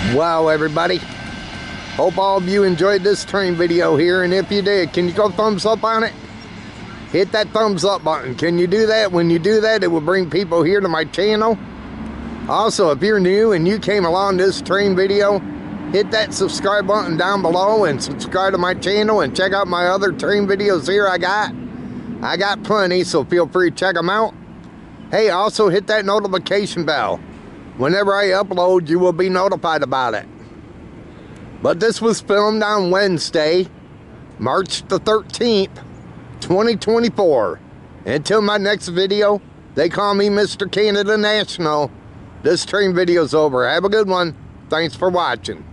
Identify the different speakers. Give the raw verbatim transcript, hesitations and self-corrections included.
Speaker 1: Wow, everybody. Hope all of you enjoyed this train video here, and if you did, can you go thumbs up on it? Hit that thumbs up button. Can you do that? When you do that, it will bring people here to my channel. Also, if you're new and you came along this train video, hit that subscribe button down below and subscribe to my channel and check out my other train videos here I got. I got plenty, so feel free to check them out. Hey, also hit that notification bell. Whenever I upload, you will be notified about it. But this was filmed on Wednesday, March the thirteenth, twenty twenty-four. Until my next video, they call me Mister Canada National. This train video's over. Have a good one. Thanks for watching.